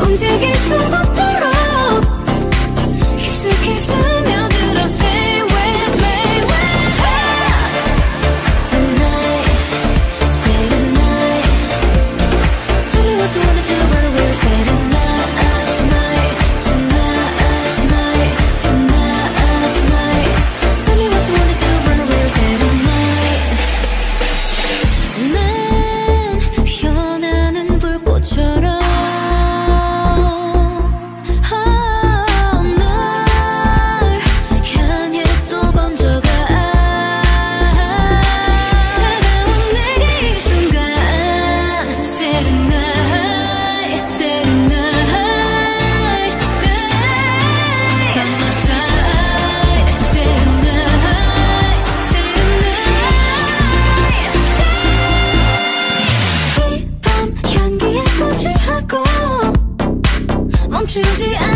움직일 수 없도록 깊숙이 스며들어. Stay with me, with me. Tonight, stay the night. Tell me what you wanna do, run away or stay the night. Tonight, tonight, tonight, tonight, tonight. Tell me what you wanna do, run away or stay the night. 난 변하는 불꽃처럼 멈추지 않아.